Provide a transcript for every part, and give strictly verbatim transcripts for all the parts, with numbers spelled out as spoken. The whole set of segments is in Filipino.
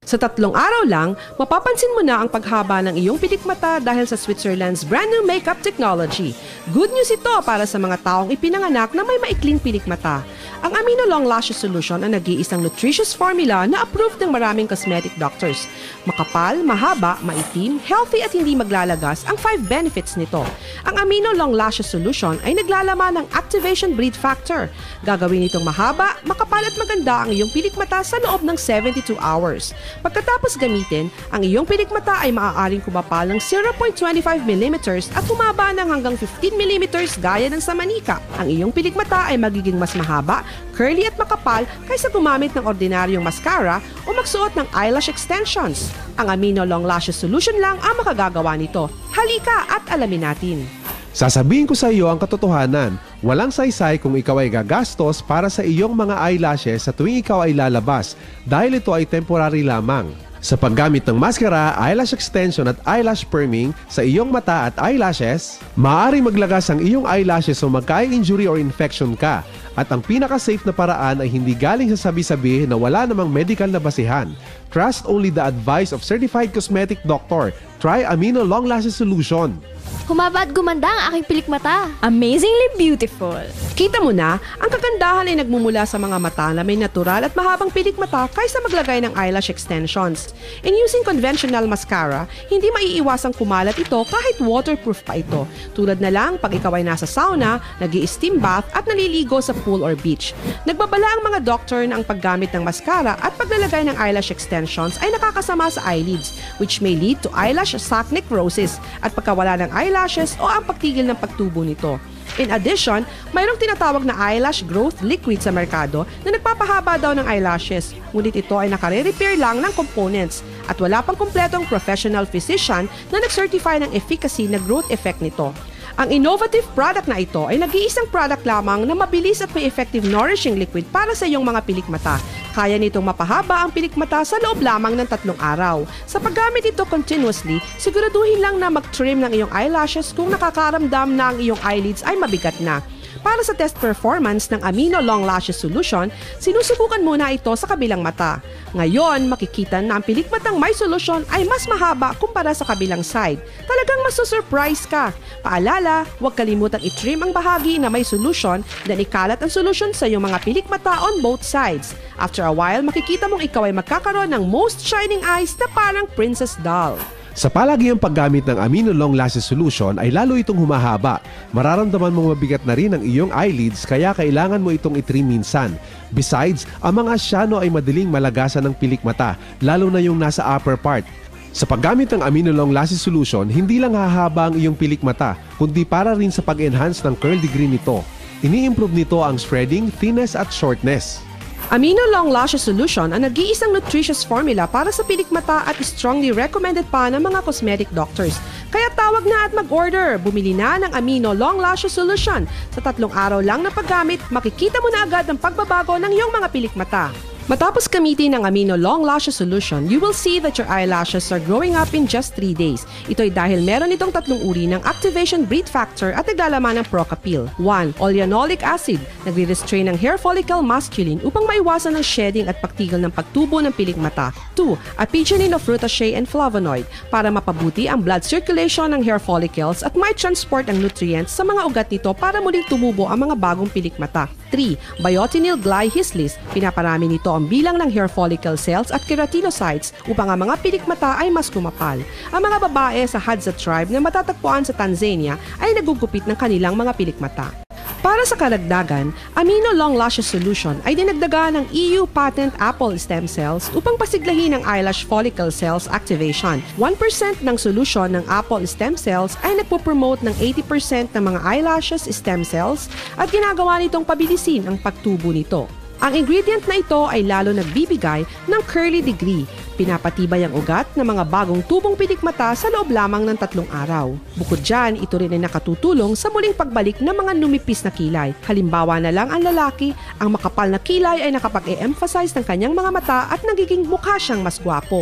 Sa tatlong araw lang, mapapansin mo na ang paghaba ng iyong pilikmata dahil sa Switzerland's brand new makeup technology. Good news ito para sa mga taong ipinanganak na may maikling pilikmata. Ang Amino Long Lashes Solution ang nag-iisang nutritious formula na approved ng maraming cosmetic doctors. Makapal, mahaba, maitim, healthy at hindi maglalagas ang five benefits nito. Ang Amino Long Lashes Solution ay naglalaman ng Activation Breed Factor. Gagawin itong mahaba, makapal at maganda ang iyong pilikmata sa loob ng seventy-two hours. Pagkatapos gamitin, ang iyong pilikmata ay maaaring kumapal ng zero point two five millimeters at humaba ng hanggang fifteen millimeters gaya ng sa manika. Ang iyong pilikmata ay magiging mas mahaba, curly at makapal kaysa gumamit ng ordinaryong mascara o magsuot ng eyelash extensions. Ang Amino Long Lashes Solution lang ang makagagawa nito. Halika at alamin natin. Sasabihin ko sa iyo ang katotohanan, walang saysay kung ikaw ay gagastos para sa iyong mga eyelashes sa tuwing ikaw ay lalabas dahil ito ay temporary lamang. Sa paggamit ng mascara, eyelash extension at eyelash perming sa iyong mata at eyelashes, maaari maglagas ang iyong eyelashes o magka-eye injury or infection ka. At ang pinaka-safe na paraan ay hindi galing sa sabi-sabi na wala namang medical na basihan. Trust only the advice of certified cosmetic doctor. Try Amino Long Lashes Solution. Humaba at gumanda ang aking pilikmata. Amazingly beautiful. Kita mo na, ang kagandahan ay nagmumula sa mga mata na may natural at mahabang pilikmata kaysa maglagay ng eyelash extensions. In using conventional mascara, hindi maiiwasang kumalat ito kahit waterproof pa ito. Tulad na lang pag ikaw ay nasa sauna, nag-i-steam bath at naliligo sa pool or beach. Nagbabala ang mga doctor na ang paggamit ng mascara at paglalagay ng eyelash extensions ay nakakasama sa eyelids, which may lead to eyelash sac necrosis at pagkawala ng eyelashes o ang pagtigil ng pagtubo nito. In addition, mayroong tinatawag na eyelash growth liquid sa merkado na nagpapahaba daw ng eyelashes, ngunit ito ay nakare-repair lang ng components at wala pang kumpletong professional physician na nag-certify ng efficacy na growth effect nito. Ang innovative product na ito ay nag-iisang product lamang na mabilis at may effective nourishing liquid para sa iyong mga pilikmata. Kaya nitong mapahaba ang pilikmata sa loob lamang ng tatlong araw. Sa paggamit ito continuously, siguraduhin lang na mag-trim ng iyong eyelashes kung nakakaramdam na ang iyong eyelids ay mabigat na. Para sa test performance ng Amino Long Lashes Solution, sinusubukan muna ito sa kabilang mata. Ngayon, makikita na ang pilikmatang may solusyon ay mas mahaba kumpara sa kabilang side. Talagang masusurprise ka. Paalala, huwag kalimutang i-trim ang bahagi na may solution dan ikalat ang solution sa iyong mga pilikmata on both sides. After a while, makikita mong ikaw ay magkakaroon ng most shining eyes na parang princess doll. Sa palagiang paggamit ng Amino Long Lashes Solution ay lalo itong humahaba. Mararamdaman mong mabigat na rin ang iyong eyelids kaya kailangan mo itong itrim minsan. Besides, ang mga asyano ay madaling malagasan ng pilikmata, lalo na yung nasa upper part. Sa paggamit ng Amino Long Lashes Solution, hindi lang hahaba ang iyong pilikmata, kundi para rin sa pag-enhance ng curl degree nito. Ini-improve nito ang spreading, thinness at shortness. Amino Long Lashes Solution ang nag-iisang nutritious formula para sa pilikmata at strongly recommended pa ng mga cosmetic doctors. Kaya tawag na at mag-order. Bumili na ng Amino Long Lashes Solution. Sa tatlong araw lang na paggamit, makikita mo na agad ang pagbabago ng iyong mga pilikmata. Matapos gamitin ang Amino Long Lashes Solution, you will see that your eyelashes are growing up in just three days. Ito ay dahil meron itong tatlong uri ng Activation Breed Factor at naglalaman ng Procapil. one. Oleanolic acid, nagre-restrain ng hair follicle masculine upang maiwasan ng shedding at pagtigil ng pagtubo ng pilikmata. two. Apigenin of rutaceae and flavonoid, para mapabuti ang blood circulation ng hair follicles at may transport ang nutrients sa mga ugat nito para muling tumubo ang mga bagong pilikmata. three. Biotinyl glyhislis, pinaparami nito ang bilang ng hair follicle cells at keratinocytes upang ang mga pilikmata ay mas kumapal. Ang mga babae sa Hadza tribe na matatagpuan sa Tanzania ay nagugupit ng kanilang mga pilikmata. Para sa karagdagan, Amino Long Lashes Solution ay dinagdagan ng E U patent apple stem cells upang pasiglahin ang eyelash follicle cells activation. one percent ng solusyon ng apple stem cells ay nagpo-promote ng eighty percent ng mga eyelashes stem cells at ginagawa nitong pabilisin ang pagtubo nito. Ang ingredient na ito ay lalo nagbibigay ng curly degree. Pinapatibay ang ugat ng mga bagong tubong pilikmata sa loob lamang ng tatlong araw. Bukod dyan, ito rin ay nakatutulong sa muling pagbalik ng mga numipis na kilay. Halimbawa na lang ang lalaki, ang makapal na kilay ay nakapag-e-emphasize ng kanyang mga mata at nagiging mukha siyang mas gwapo.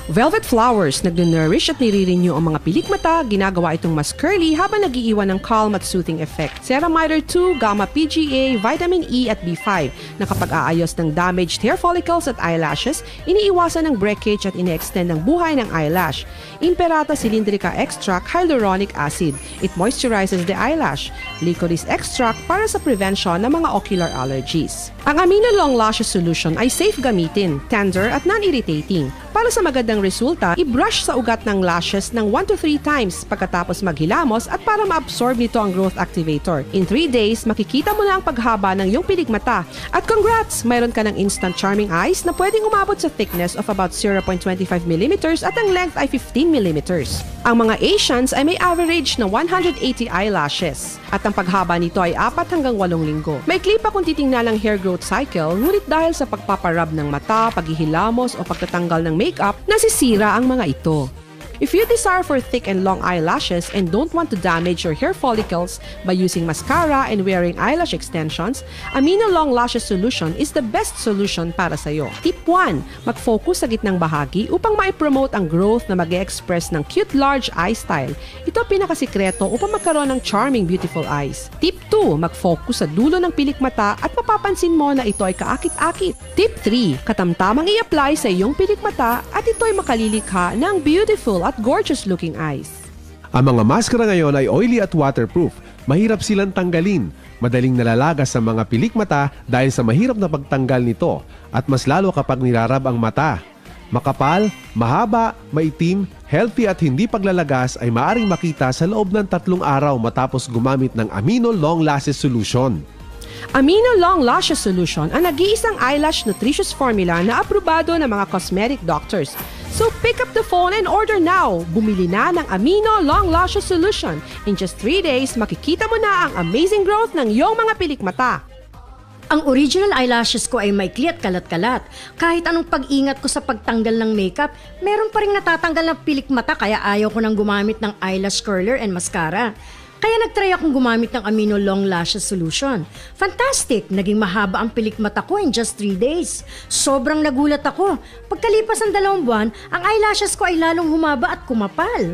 Velvet Flowers, nagno-nourish at nire-renew ang mga pilik mata, ginagawa itong mas curly habang nagiiwan ng calm at soothing effect. Ceramide two, Gamma P G A, Vitamin E at B five na kapag aayos ng damaged hair follicles at eyelashes, iniiwasan ng breakage at ine-extend ang buhay ng eyelash. Imperata Cylindrica Extract Hyaluronic Acid, it moisturizes the eyelash. Licorice Extract para sa prevention ng mga ocular allergies. Ang Amino Long Lashes Solution ay safe gamitin, tender at non-irritating. Para sa magandang resulta, i-brush sa ugat ng lashes ng one to three times pagkatapos maghilamos at para ma-absorb nito ang growth activator. In three days, makikita mo na ang paghaba ng iyong pilik mata. At congrats! Mayroon ka ng instant charming eyes na pwedeng umabot sa thickness of about zero point two five millimeters at ang length ay fifteen millimeters. Ang mga Asians ay may average na one hundred eighty eyelashes at ang paghaba nito ay apat hanggang walong linggo. May klipa kung titingnan ang hair growth cycle, ngunit dahil sa pagpaparab ng mata, paghihilamos o pagtatanggal ng makeup, nasisira ang mga ito. If you desire for thick and long eyelashes and don't want to damage your hair follicles by using mascara and wearing eyelash extensions, Amino Long Lashes Solution is the best solution para sa iyo. Tip one, mag-focus sa gitnang bahagi upang ma-promote ang growth na mag-e-express ng cute large eye style. Ito pinakasikreto upang magkaroon ng charming beautiful eyes. Tip two, mag-focus sa dulo ng pilik mata at mapapansin mo na ito ay kaakit-akit. Tip three, katamtamang i-apply sa iyong pilik mata at ito ay makalilikha ng beautiful at gorgeous-looking eyes. Ang mga maskara ngayon ay oily at waterproof. Mahirap silang tanggalin. Madaling nalalagas sa mga pilik mata dahil sa mahirap na pagtanggal nito at mas lalo kapag nirarab ang mata. Makapal, mahaba, maitim, healthy at hindi paglalagas ay maaring makita sa loob ng tatlong araw matapos gumamit ng Amino Long Lashes Solution. Amino Long Lashes Solution ang nag-iisang eyelash nutritious formula na aprobado ng mga cosmetic doctors. So pick up the phone and order now. Bumili na ng Amino Long Lashes Solution. In just three days, makikita mo na ang amazing growth ng iyong mga pilik mata. Ang original eyelashes ko ay maikli at kalat-kalat. Kahit anong pag-ingat ko sa pagtanggal ng makeup, meron pa rin natatanggal ng pilik mata kaya ayaw ko nang gumamit ng eyelash curler and mascara. Kaya nagtry akong gumamit ng Amino Long Lashes Solution. Fantastic! Naging mahaba ang pilik mata ko in just three days. Sobrang nagulat ako. Pagkalipas ng dalawang buwan, ang eyelashes ko ay lalong humaba at kumapal.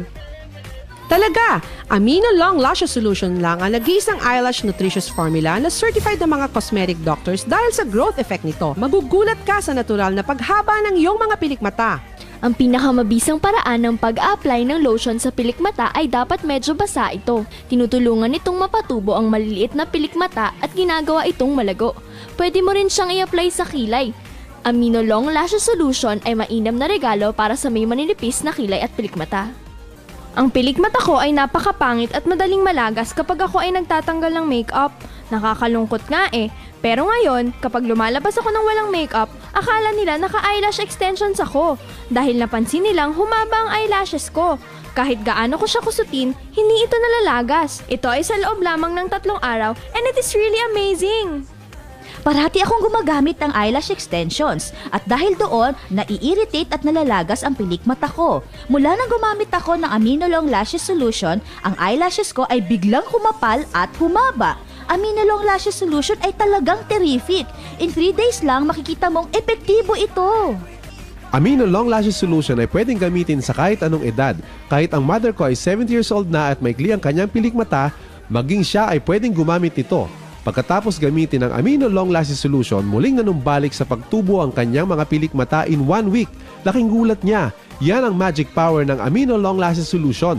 Talaga, Amino Long Lashes Solution lang ang nag-iisang eyelash nutritious formula na certified ng mga cosmetic doctors dahil sa growth effect nito. Magugulat ka sa natural na paghaba ng iyong mga pilik mata. Ang pinakamabisang paraan ng pag-a-apply ng lotion sa pilik mata ay dapat medyo basa ito. Tinutulungan itong mapatubo ang maliliit na pilik mata at ginagawa itong malago. Pwede mo rin siyang i-apply sa kilay. Amino Long Lashes Solution ay mainam na regalo para sa may maninipis na kilay at pilik mata. Ang pilik mata ko ay napakapangit at madaling malagas kapag ako ay nagtatanggal ng makeup. Nakakalungkot nga eh. Pero ngayon, kapag lumalabas ako ng walang makeup, akala nila naka-eyelash extensions ako. Dahil napansin nilang humaba ang eyelashes ko. Kahit gaano ko siya kusutin, hindi ito nalalagas. Ito ay sa loob lamang ng tatlong araw and it is really amazing. Parati akong gumagamit ng eyelash extensions at dahil doon, nai-irritate at nalalagas ang pilik mata ko. Mula nang gumamit ako ng Amino Long Lashes Solution, ang eyelashes ko ay biglang humapal at humaba. Amino Long Lashes Solution ay talagang terrific. In three days lang, makikita mong epektibo ito. Amino Long Lashes Solution ay pwedeng gamitin sa kahit anong edad. Kahit ang mother ko ay seventy years old na at maikli ang kanyang pilik mata, maging siya ay pwedeng gumamit nito. Pagkatapos gamitin ang Amino Long Lashes Solution, muling nanumbalik sa pagtubo ang kanyang mga pilik mata in one week. Laking gulat niya. Yan ang magic power ng Amino Long Lashes Solution.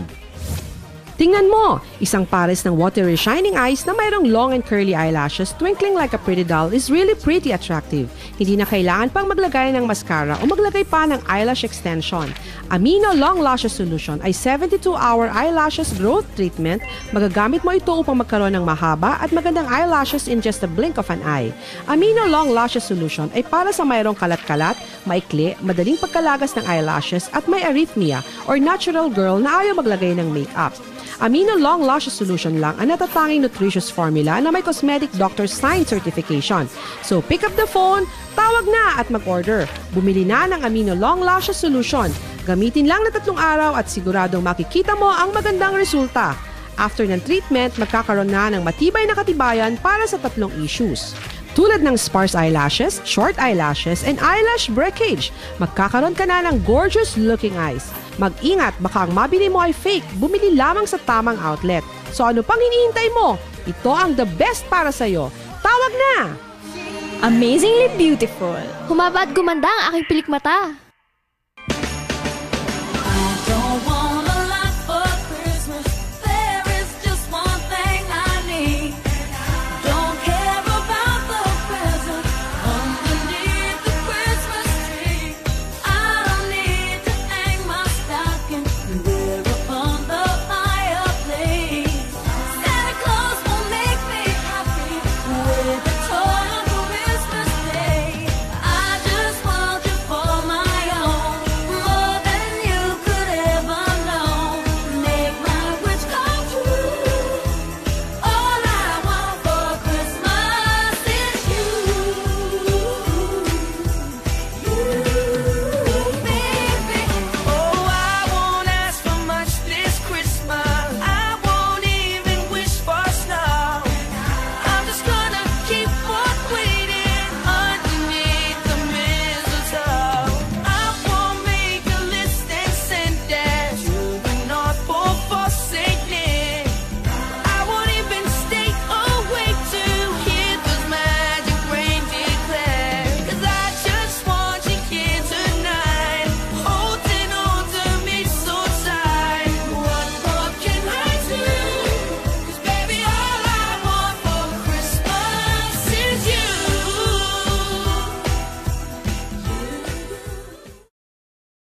Tingnan mo, isang pares ng watery shining eyes na mayroong long and curly eyelashes twinkling like a pretty doll is really pretty attractive. Hindi na kailangan pang maglagay ng mascara o maglagay pa ng eyelash extension. Amino Long Lashes Solution ay seventy-two hour eyelashes growth treatment. Magagamit mo ito upang magkaroon ng mahaba at magandang eyelashes in just a blink of an eye. Amino Long Lashes Solution ay para sa mayroong kalat-kalat, maikli, madaling pagkalagas ng eyelashes at may arrhythmia or natural girl na ayaw maglagay ng makeup. Amino Long Lashes Solution lang ang natatanging nutritious formula na may cosmetic doctor sign certification. So pick up the phone, tawag na at mag-order. Bumili na ng Amino Long Lashes Solution. Gamitin lang na tatlong araw at siguradong makikita mo ang magandang resulta. After ng treatment, magkakaroon na ng matibay na katibayan para sa tatlong issues. Tulad ng sparse eyelashes, short eyelashes, and eyelash breakage, magkakaroon ka na ng gorgeous-looking eyes. Mag-ingat, baka ang mabili mo ay fake. Bumili lamang sa tamang outlet. So ano pang hinihintay mo? Ito ang the best para sa'yo. Tawag na! Amazingly beautiful. Humaba at gumanda ang aking pilikmata.